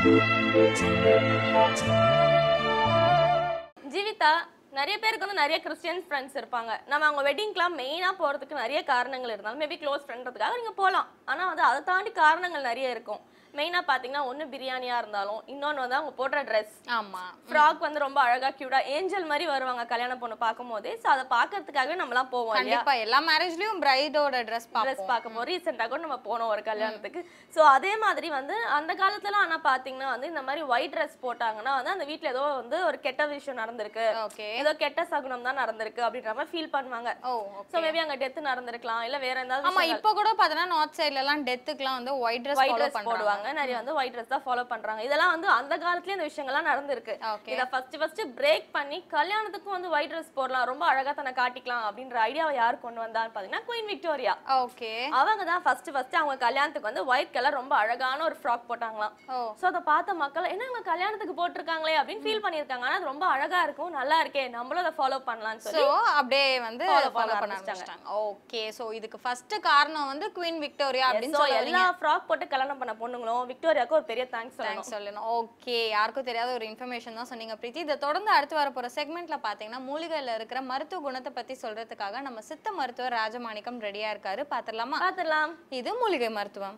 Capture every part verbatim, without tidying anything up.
ஜீவிதா, நிறைய பேருக்கு வந்து நிறைய கிறிஸ்டியன் ஃப்ரெண்ட்ஸ் இருப்பாங்க. நம்ம அவங்க வெட்டிங்க்குலாம் மெயினாக போகிறதுக்கு நிறைய காரணங்கள் இருந்தாலும் மேபி க்ளோஸ் ஃப்ரெண்ட்றதுக்காக நீங்கள் போகலாம். ஆனால் வந்து அதை தாண்டி காரணங்கள் நிறைய இருக்கும். மெயினாக பார்த்தீங்கன்னா ஒன்று பிரியாணியாக இருந்தாலும், இன்னொன்று வந்து அவங்க போடுற ட்ரெஸ். ஆமாம், ஃப்ராக் வந்து ரொம்ப அழகாக க்யூட்டாக ஏஞ்சல் மாதிரி வருவாங்க கல்யாண பொண்ணு பார்க்கும் போதே. ஸோ அதை பார்க்கறதுக்காகவே நம்மளாம் போவோம். கண்டிப்பா எல்லா மேரேஜ்லயும் பிரைடோட ட்ரெஸ் ட்ரெஸ் பார்க்கும்போது ரீசெண்டாக கூட நம்ம போனோம் ஒரு கல்யாணத்துக்கு. ஸோ அதே மாதிரி வந்து அந்த காலத்துலாம் ஆனால் பார்த்தீங்கன்னா வந்து இந்த மாதிரி ஒயிட் ட்ரெஸ் போட்டாங்கன்னா வந்து அந்த வீட்டில் ஏதோ வந்து ஒரு கெட்ட விஷயம் நடந்திருக்கு, ஏதோ கெட்ட சகுனம் தான் நடந்திருக்கு அப்படின்ற மாதிரி ஃபீல் பண்ணுவாங்க. ஸோ மேபி அங்கே டெத்து நடந்திருக்கலாம், இல்லை வேற ஏதாவது. ஆமா, இப்போ கூட பார்த்தீங்கன்னா நார்த் சைட்ல எல்லாம் டெத்துக்குலாம் வந்து ஒயிட் ட்ரெஸ் ஒயிட் ட்ரெஸ் போடுவாங்க. நிறைய வந்து ஒயிட் ட்ரெஸ் தான் ஃபாலோ பண்றாங்க. இதெல்லாம் வந்து அந்த காலத்துலயே இந்த விஷயங்கள்லாம் நடந்திருக்கு. இத ஃபர்ஸ்ட் ஃபர்ஸ்ட் பிரேக் பண்ணி கல்யாணத்துக்கும் வந்து ஒயிட் ட்ரெஸ் போடலாம், ரொம்ப அழகா தன்னை காட்டிக்கலாம் அப்படின்ற ஐடியாவை யார் கொண்டு வந்தான்னு பாத்தீங்கன்னா குயின் விக்டோரியா. ஓகே, அவங்க தான் ஃபர்ஸ்ட் ஃபர்ஸ்ட் அவங்க கல்யாணத்துக்கு வந்து ஒயிட் கலர் ரொம்ப அழகான ஒரு ஃப்ராக் போட்டாங்களாம். சோ அத பார்த்த மக்கள் என்ன அவங்க கல்யாணத்துக்கு போட்டிருக்காங்களே அப்படின்னு ஃபீல் பண்ணிருக்காங்க. ஆனா அது ரொம்ப அழகா இருக்கும், நல்லா இருக்கே, நம்மளும் அதை ஃபாலோ பண்ணலாம்னு சொல்லி அப்படியே வந்து ஃபாலோ பண்ண ஆரம்பிச்சாங்க. ஓகே, சோ இதுக்கு ஃபர்ஸ்ட் காரணம் வந்து குயின் விக்டோரியா அப்படின்னு சொல்லி எல்லா ஃப்ராக் போட்டு கல்யாணம் பண்ண பொண்ணுங்களும் விக்டோரியாக்கு ஒரு பெரிய தேங்க்ஸ் சொல்லணும். ஓகே, யாருக்கும் தெரியாத ஒரு இன்ஃபர்மேஷன் தான் சொன்னீங்க பிரீத்தி. இதை தொடர்ந்து அடுத்து வர போற செக்மெண்ட்ல பாத்தீங்கன்னா மூலிகையில இருக்கிற மருத்துவ குணத்தை பத்தி சொல்றதுக்காக நம்ம சித்த மருத்துவர் ராஜமாணிக்கம் ரெடியா இருக்காரு. பாத்துடலாமா? பாத்துடலாம். இது மூலிகை மருத்துவம்.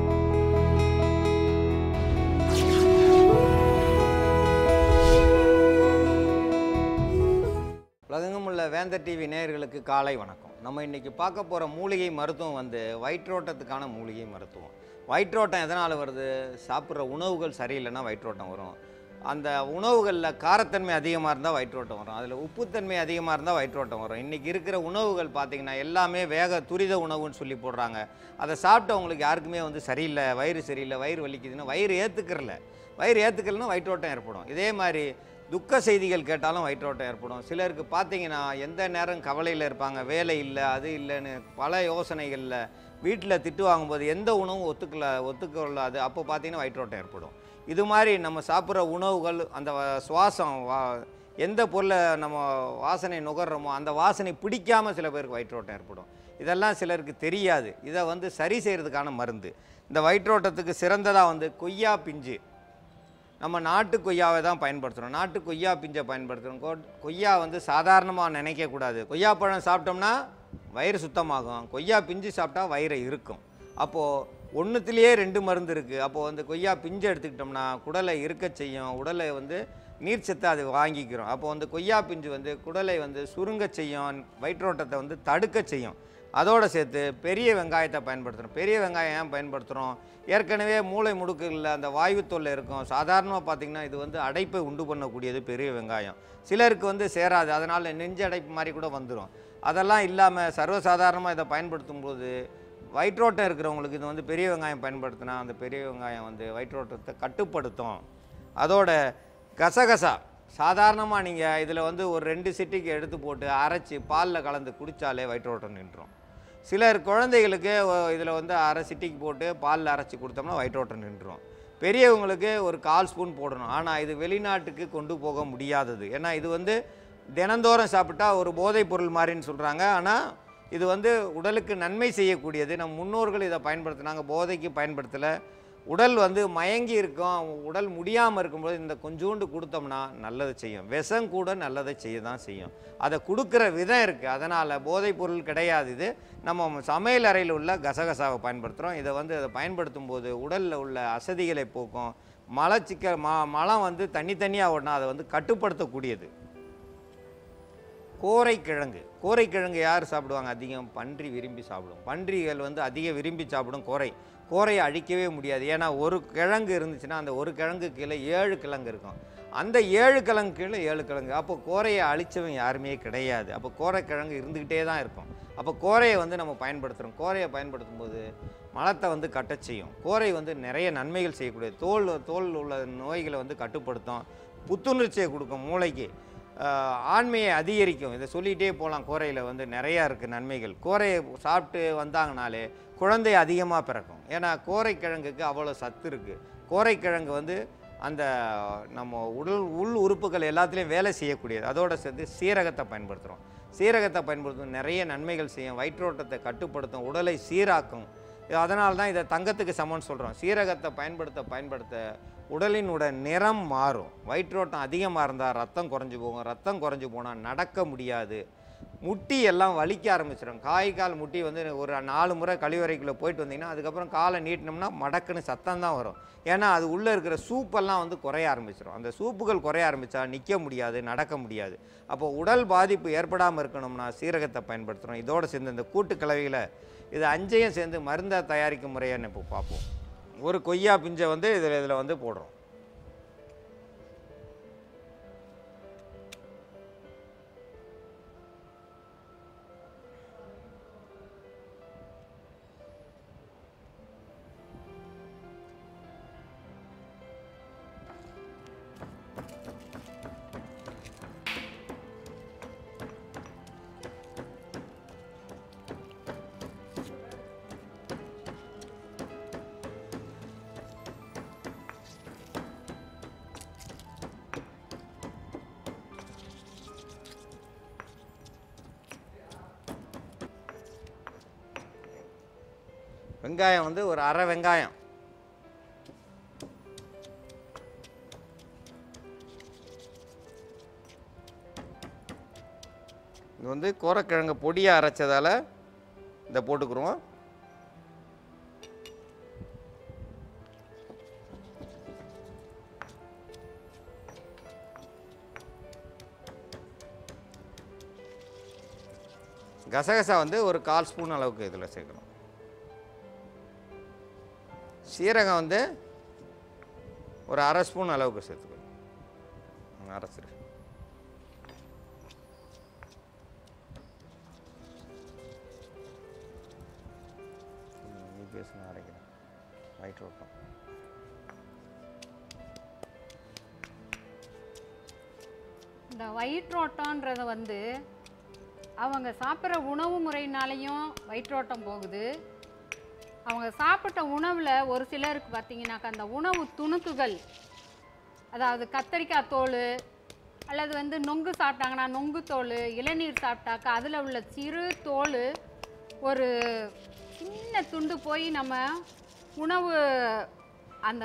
உலகெங்கும் உள்ள வேந்தர் டிவி நேயர்களுக்கு காலை வணக்கம். நம்ம இன்னைக்கு பார்க்க போகிற மூலிகை மருத்துவம் வந்து வயிற்றோட்டத்துக்கான மூலிகை மருத்துவம். வயிற்றோட்டம் எதனால் வருது? சாப்பிட்ற உணவுகள் சரியில்லைன்னா வயிற்றோட்டம் வரும். அந்த உணவுகளில் காரத்தன்மை அதிகமாக இருந்தால் வயிற்றோட்டம் வரும், அதில் உப்புத்தன்மை அதிகமாக இருந்தால் வயிற்றோட்டம் வரும். இன்றைக்கி இருக்கிற உணவுகள் பார்த்திங்கன்னா எல்லாமே வேக துரித உணவுன்னு சொல்லி போடுறாங்க. அதை சாப்பிட்டவங்களுக்கு யாருக்குமே வந்து சரியில்லை, வயிறு சரியில்லை, வயிறு வலிக்குதுன்னு வயிறு ஏற்றுக்கிறல வயிறு ஏற்றுக்கலன்னா வயிற்றோட்டம் ஏற்படும். இதே மாதிரி துக்க செய்திகள் கேட்டாலும் வயிற்றோட்டம் ஏற்படும். சிலருக்கு பார்த்தீங்கன்னா எந்த நேரம் கவலையில் இருப்பாங்க, வேலை இல்லை அது இல்லைன்னு பல யோசனைகளில் வீட்டில் திட்டு வாங்கும்போது எந்த உணவும் ஒத்துக்கல ஒத்துக்கொள்ளாது அப்போ பார்த்தீங்கன்னா வயிற்றோட்டம் ஏற்படும். இது மாதிரி நம்ம சாப்பிட்ற உணவுகள், அந்த சுவாசம் வா எந்த பொருளை நம்ம வாசனை நுகர்றோமோ அந்த வாசனை பிடிக்காமல் சில பேருக்கு வயிற்றோட்டம் ஏற்படும். இதெல்லாம் சிலருக்கு தெரியாது. இதை வந்து சரி செய்கிறதுக்கான மருந்து இந்த வயிற்றோட்டத்துக்கு சிறந்ததாக வந்து கொய்யா பிஞ்சு, நம்ம நாட்டு கொய்யாவை தான் பயன்படுத்துகிறோம். நாட்டு கொய்யா பிஞ்சை பயன்படுத்துகிறோம். கொய்யா வந்து சாதாரணமாக நினைக்கக்கூடாது. கொய்யா பழம் சாப்பிட்டோம்னா வயிறு சுத்தமாகும், கொய்யா பிஞ்சு சாப்பிட்டா வயிறை இருக்கும். அப்போது ஒன்றுத்துலேயே ரெண்டு மருந்து இருக்குது. அப்போது வந்து கொய்யா பிஞ்சு எடுத்துக்கிட்டோம்னா குடலை இருக்க செய்யும், உடலை வந்து நீர்ச்சத்தை அது வாங்கிக்கிறோம். அப்போது வந்து கொய்யா பிஞ்சு வந்து குடலை வந்து சுருங்க செய்யும், வயிற்றோட்டத்தை வந்து தடுக்க செய்யும். அதோடு சேர்த்து பெரிய வெங்காயத்தை பயன்படுத்துகிறோம். பெரிய வெங்காயம் ஏன் பயன்படுத்துகிறோம்? ஏற்கனவே மூளை முடுக்குகளில் அந்த வாயு தொல்லை இருக்கும். சாதாரணமாக பார்த்திங்கன்னா இது வந்து அடைப்பை உண்டு பண்ணக்கூடியது பெரிய வெங்காயம். சிலருக்கு வந்து சேராது, அதனால் நெஞ்சு அடைப்பு மாதிரி கூட வந்துடும். அதெல்லாம் இல்லாமல் சர்வசாதாரணமாக இதை பயன்படுத்தும் போது வயிற்றோட்டம் இருக்கிறவங்களுக்கு இது வந்து பெரிய வெங்காயம் பயன்படுத்தினா அந்த பெரிய வெங்காயம் வந்து வயிற்றோட்டத்தை கட்டுப்படுத்தும். அதோட கசகசா சாதாரணமாக நீங்கள் இதில் வந்து ஒரு ரெண்டு சிட்டிக்கு எடுத்து போட்டு அரைச்சி பாலில் கலந்து குடித்தாலே வயிற்றோட்டம் நின்றுடும். சிலர் குழந்தைகளுக்கு இதில் வந்து அரை சிட்டிக்கு போட்டு பாலில் அரைச்சி கொடுத்தோம்னா வயிற்றோட்டம் நின்றுடும். பெரியவங்களுக்கு ஒரு கால் ஸ்பூன் போடணும். ஆனால் இது வெளிநாட்டுக்கு கொண்டு போக முடியாதது. ஏன்னா இது வந்து தினந்தோறும் சாப்பிட்டா ஒரு போதைப் பொருள் மாதிரின்னு சொல்கிறாங்க. ஆனால் இது வந்து உடலுக்கு நன்மை செய்யக்கூடியது. நம் முன்னோர்கள் இதை பயன்படுத்தினாங்க, போதைக்கு பயன்படுத்தலை. உடல் வந்து மயங்கி இருக்கும், உடல் முடியாமல் இருக்கும்போது இந்த கொஞ்சோண்டு கொடுத்தோம்னா நல்லது செய்யும். விஷம் கூட நல்லதை செய்ய தான் செய்யும். அதை கொடுக்குற விதம் இருக்குது. அதனால் போதைப் பொருள் கிடையாது. இது நம்ம சமையல் அறையில் உள்ள கசகசாவை பயன்படுத்துகிறோம். இதை வந்து அதை பயன்படுத்தும் போது உடலில் உள்ள அசதிகளை போக்கும். மலச்சிக்க ம மலம் வந்து தனித்தனியாக ஓடனா அதை வந்து கட்டுப்படுத்தக்கூடியது. கோரைக்கிழங்கு கோரைக்கிழங்கு யார் சாப்பிடுவாங்க? அதிகம் பன்றி விரும்பி சாப்பிடும். பன்றிகள் வந்து அதிக விரும்பி சாப்பிடும் கோரை. கோரையை அழிக்கவே முடியாது. ஏன்னா ஒரு கிழங்கு இருந்துச்சுன்னா அந்த ஒரு கிழங்கு கீழே ஏழு கிழங்கு இருக்கும். அந்த ஏழு கிழங்கு கீழே ஏழு கிழங்கு. அப்போ கோரையை அழிச்சவன் யாருமே கிடையாது. அப்போ கோரைக்கிழங்கு இருந்துக்கிட்டே தான் இருக்கும். அப்போ கோரையை வந்து நம்ம பயன்படுத்துகிறோம். கோரையை பயன்படுத்தும் போது மலத்தை வந்து கட்ட செய்யும். கோரை வந்து நிறைய நன்மைகள் செய்யக்கூடியது. தோல் தோல் உள்ள நோய்களை வந்து கட்டுப்படுத்தும், புத்துணர்ச்சியை கொடுக்கும், மூளைக்கு ஆண்மையை அதிகரிக்கும். இதை சொல்லிகிட்டே போகலாம். கோரையில் வந்து நிறையா இருக்குது நன்மைகள். கோரையை சாப்பிட்டு வந்தாங்கனாலே குழந்தை அதிகமாக பிறக்கும். ஏன்னா கோரைக்கிழங்குக்கு அவ்வளோ சத்து இருக்குது. கோரைக்கிழங்கு வந்து அந்த நம்ம உடல் உள் உறுப்புகள் எல்லாத்துலேயும் வேலை செய்யக்கூடியது. அதோடு சேர்த்து சீரகத்தை பயன்படுத்துகிறோம். சீரகத்தை பயன்படுத்தும் நிறைய நன்மைகள் செய்யும். வயிற்றோட்டத்தை கட்டுப்படுத்தும், உடலை சீராக்கும். அதனால தான் இதை தங்கத்துக்கு சமம்னு சொல்கிறோம். சீரகத்தை பயன்படுத்த பயன்படுத்த உடலினோட நிறம் மாறும். வயிற்றோட்டம் அதிகமாக இருந்தால் ரத்தம் குறைஞ்சி போகும். ரத்தம் குறைஞ்சி போனால் நடக்க முடியாது. முட்டி எல்லாம் வலிக்க ஆரம்பிச்சிடும். காய் கால் முட்டி வந்து ஒரு நாலு முறை கழிவறைக்குள்ளே போயிட்டு வந்தீங்கன்னா அதுக்கப்புறம் காலை நீட்டினோம்னா மடக்குன்னு சத்தம் தான் வரும். ஏன்னா அது உள்ளே இருக்கிற சூப்பெல்லாம் வந்து குறைய ஆரம்பிச்சிடும். அந்த சூப்புகள் குறைய ஆரம்பித்தா நிற்க முடியாது, நடக்க முடியாது. அப்போ உடல் பாதிப்பு ஏற்படாமல் இருக்கணும்னா சீரகத்தை பயன்படுத்துகிறோம். இதோடு சேர்ந்து இந்த கூட்டு கலவையில் இது அஞ்சையும் சேர்ந்து மருந்தாக தயாரிக்கும் முறையை இப்போ பார்ப்போம். ஒரு கொய்யா பிஞ்சை வந்து இதில் இதில் வந்து போடுறோம். வெங்காயம் வந்து ஒரு அரை வெங்காயம், இது வந்து கோரக்கிழங்கு பொடியாக அரைச்சதால் இதை போட்டுக்கிறோம். கசகசா வந்து ஒரு கால் ஸ்பூன் அளவுக்கு இதில் சேர்க்கணும். சீரகம் வந்து ஒரு அரை ஸ்பூன் அளவுக்கு சேர்த்துக்கணும். அரைச்சிரு. அரைக்கிறேன் வயிற்றோட்டம். இந்த வயிற்றோட்டம்ன்றத வந்து அவங்க சாப்பிட்ற உணவு முறையினாலையும் வயிற்றோட்டம் போகுது. அவங்க சாப்பிட்ட உணவில் ஒரு சிலருக்கு பார்த்தீங்கன்னாக்கா அந்த உணவு துணுக்குகள், அதாவது கத்தரிக்காய் தோல் அல்லது வந்து நொங்கு சாப்பிட்டாங்கன்னா நொங்கு தோல், இளநீர் சாப்பிட்டாக்கா அதில் உள்ள சிறு தோல் ஒரு சின்ன துண்டு போய் நம்ம உணவு அந்த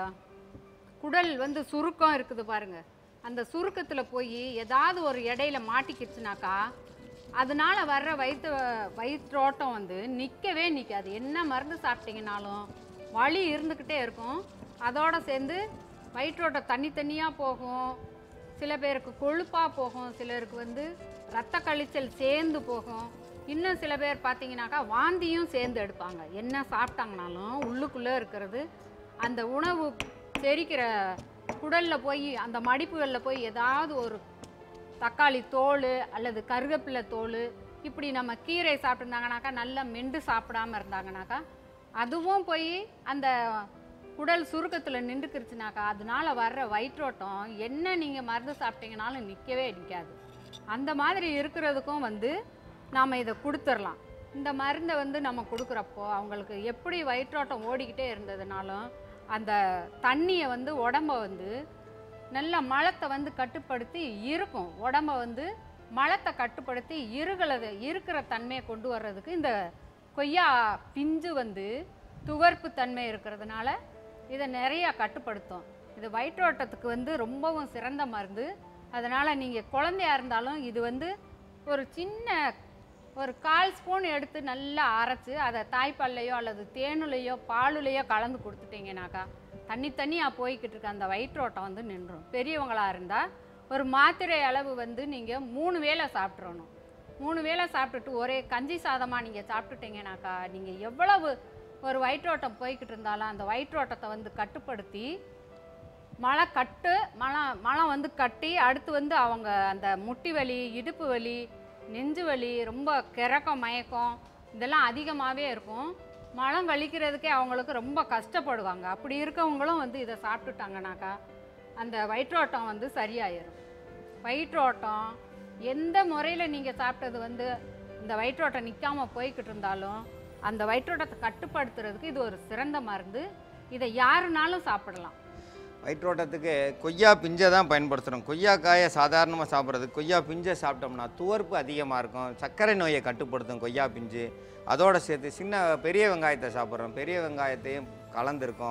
குடல் வந்து சுருக்கம் இருக்குது பாருங்கள், அந்த சுருக்கத்தில் போய் ஏதாவது ஒரு இடையில மாட்டிக்கிடுச்சுனாக்கா அதனால் வர்ற வயிற்று வயிற்றோட்டம் வந்து நிற்கவே நிற்காது. என்ன மருந்து சாப்பிட்டீங்கனாலும் வலி இருந்துக்கிட்டே இருக்கும். அதோடு சேர்ந்து வயிற்றோட்டம் தண்ணி தண்ணியாக போகும். சில பேருக்கு கொழுப்பாக போகும், சிலருக்கு வந்து இரத்த கழிச்சல் சேர்ந்து போகும். இன்னும் சில பேர் பார்த்தீங்கன்னாக்கா வாந்தியும் சேர்ந்து எடுப்பாங்க. என்ன சாப்பிட்டாங்கனாலும் உள்ளுக்குள்ளே இருக்கிறது அந்த உணவு செரிக்கிற குடலில் போய் அந்த மடிப்புகளில் போய் ஏதாவது ஒரு தக்காளி தோல் அல்லது கருவேப்பிலை தோல், இப்படி நம்ம கீரை சாப்பிட்ருந்தாங்கனாக்கா நல்லா மெண்டு சாப்பிடாமல் இருந்தாங்கனாக்கா அதுவும் போய் அந்த குடல் சுருக்கத்தில் நின்றுக்கிருச்சுனாக்கா அதனால் வர்ற வயிற்றோட்டம் என்ன நீங்கள் மருந்து சாப்பிட்டீங்கனாலும் நிற்கவே நிற்காது. அந்த மாதிரி இருக்கிறதுக்கும் வந்து நாம் இதை கொடுத்துடலாம். இந்த மருந்தை வந்து நம்ம கொடுக்குறப்போ அவங்களுக்கு எப்படி வயிற்றோட்டம் ஓடிக்கிட்டே இருந்ததுனாலும் அந்த தண்ணியை வந்து உடம்ப வந்து நல்ல மலத்தை வந்து கட்டுப்படுத்தி இருக்கும். உடம்ப வந்து மலத்தை கட்டுப்படுத்தி இருகளது இருக்கிற தன்மையை கொண்டு வர்றதுக்கு இந்த கொய்யா பிஞ்சு வந்து துவர்ப்பு தன்மை இருக்கிறதுனால இதை நிறையா கட்டுப்படுத்தும். இது வயிற்றோட்டத்துக்கு வந்து ரொம்பவும் சிறந்த மருந்து. அதனால் நீங்கள் குழந்தையா இருந்தாலும் இது வந்து ஒரு சின்ன ஒரு கால் ஸ்பூன் எடுத்து நல்லா அரைச்சி அதை தாய்ப்பால்லையோ அல்லது தேனுலையோ பாலுலையோ கலந்து கொடுத்துட்டிங்கனாக்கா தண்ணி தண்ணியாக போய்கிட்டு இருக்க அந்த வயிற்றோட்டம் வந்து நின்றும். பெரியவங்களாக இருந்தால் ஒரு மாத்திரை அளவு வந்து நீங்கள் மூணு வேளை சாப்பிட்றணும். மூணு வேளை சாப்பிட்டுட்டு ஒரே கஞ்சி சாதமாக நீங்கள் சாப்பிட்டுட்டிங்கனாக்கா நீங்கள் எவ்வளவு ஒரு வயிற்றோட்டம் போய்கிட்டு இருந்தாலும் அந்த வயிற்றோட்டத்தை வந்து கட்டுப்படுத்தி மழை கட்டு மழை மழை வந்து கட்டி அடுத்து வந்து அவங்க அந்த முட்டி வலி, இடுப்பு வலி, நெஞ்சு வலி, ரொம்ப கிறக்கம் மயக்கம் இதெல்லாம் அதிகமாகவே இருக்கும். மலம் கழிக்கிறதுக்கே அவங்களுக்கு ரொம்ப கஷ்டப்படுவாங்க. அப்படி இருக்கவங்களும் வந்து இதை சாப்பிட்டுட்டாங்கனாக்கா அந்த வயிற்றோட்டம் வந்து சரியாயிடும். வயிற்றோட்டம் எந்த முறையில் நீங்கள் சாப்பிட்டது வந்து இந்த வயிற்றோட்டம் நிற்காமல் போய்கிட்டு இருந்தாலும் அந்த வயிற்றோட்டத்தை கட்டுப்படுத்துறதுக்கு இது ஒரு சிறந்த மருந்து. இதை யாருனாலும் சாப்பிடலாம். வயிற்றோட்டத்துக்கு கொய்யா பிஞ்சை தான் பயன்படுத்துகிறோம். கொய்யாக்காயை சாதாரணமாக சாப்பிட்றது, கொய்யா பிஞ்சை சாப்பிட்டோம்னா துவர்ப்பு அதிகமாக இருக்கும். சர்க்கரை நோயை கட்டுப்படுத்தும் கொய்யா பிஞ்சு. அதோடு சேர்த்து சின்ன பெரிய வெங்காயத்தை சாப்பிட்றோம், பெரிய வெங்காயத்தையும் கலந்துருக்கோம்.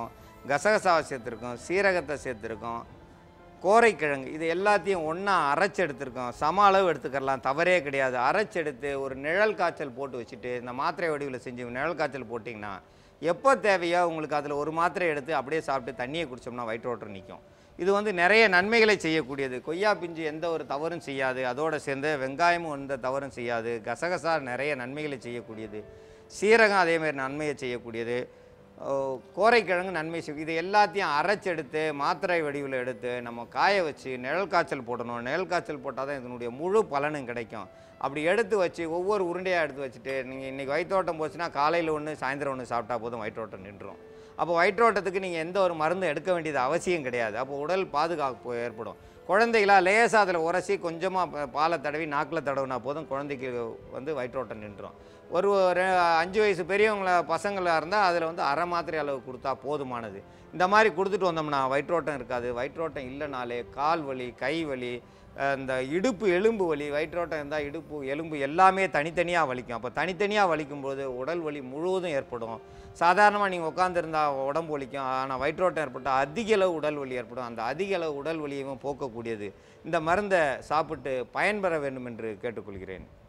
கசகசாவை சேர்த்துருக்கோம், சீரகத்தை சேர்த்துருக்கோம், கோரைக்கிழங்கு இது எல்லாத்தையும் ஒன்றா அரைச்சி எடுத்துருக்கோம். சம அளவு எடுத்துக்கலாம், தவறே கிடையாது. அரைச்செடுத்து ஒரு நிழல் காய்ச்சல் போட்டு வச்சுட்டு இந்த மாத்திரை வடிவில் செஞ்சு நிழல் காய்ச்சல் போட்டிங்கன்னா எப்போ தேவையோ உங்களுக்கு அதில் ஒரு மாத்திரை எடுத்து அப்படியே சாப்பிட்டு தண்ணியை குடித்தோம்னா வயிற்றோட்டம் நிற்கும். இது வந்து நிறைய நன்மைகளை செய்யக்கூடியது. கொய்யா பிஞ்சு எந்த ஒரு தவறும் செய்யாது, அதோடு சேர்ந்து வெங்காயமும் எந்த தவறும் செய்யாது. கசகசா நிறைய நன்மைகளை செய்யக்கூடியது, சீரகம் அதேமாதிரி நன்மையை செய்யக்கூடியது, கோரைக்கிழங்கு நன்மை செய்யும். இது எல்லாத்தையும் அரைச்செடுத்து மாத்திரை வடிவில் எடுத்து நம்ம காய வச்சு நிழல் காய்ச்சல் போடணும். நிழல் காய்ச்சல் போட்டால் தான் இதனுடைய முழு பலனும் கிடைக்கும். அப்படி எடுத்து வச்சு ஒவ்வொரு உருண்டையாக எடுத்து வச்சுட்டு நீங்கள் இன்றைக்கி வயிற்றோட்டம் போச்சுன்னா காலையில் ஒன்று சாயந்தரம் ஒன்று சாப்பிட்டா போதும் வயிற்றோட்டம் நின்றுடும். அப்போ வயிற்றோட்டத்துக்கு நீங்கள் எந்த ஒரு மருந்து எடுக்க வேண்டியது அவசியம் கிடையாது. அப்போ உடல் பாதுகாப்பு ஏற்படும். குழந்தைகளா லேசாக அதில் உரசி கொஞ்சமாக பாலை தடவி நாக்கில் தடவினா போதும் குழந்தைக்கு வந்து வயிற்றோட்டம் நின்றுடும். ஒரு அஞ்சு வயசு பெரியவங்கள பசங்களாக இருந்தால் அதில் வந்து அரை மாத்திரை அளவு கொடுத்தா போதுமானது. இந்த மாதிரி கொடுத்துட்டு வந்தோம்னா வயிற்றோட்டம் இருக்காது. வயிற்றோட்டம் இல்லைனாலே கால் வலி, கை வலி, இந்த இடுப்பு எலும்பு வலி, வயிற்றோட்டம் இருந்தால் இடுப்பு எலும்பு எல்லாமே தனித்தனியாக வலிக்கும். அப்போ தனித்தனியாக வலிக்கும்போது உடல் வலி முழுவதும் ஏற்படும். சாதாரணமாக நீங்கள் உட்காந்துருந்தால் உடம்பு வலிக்கும், ஆனால் வயிற்றோட்டம் ஏற்பட்டால் அதிக அளவு உடல் வலி ஏற்படும். அந்த அதிக அளவு உடல் வலியையும் போக்கக்கூடியது இந்த மருந்தை சாப்பிட்டு பயன்பெற வேண்டும் என்று கேட்டுக்கொள்கிறேன்.